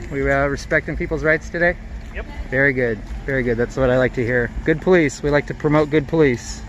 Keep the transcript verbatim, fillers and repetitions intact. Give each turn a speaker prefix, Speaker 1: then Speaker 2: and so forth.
Speaker 1: We uh, respecting people's rights today?
Speaker 2: Yep.
Speaker 1: Very good. Very good. That's what I like to hear. Good police. We like to promote good police.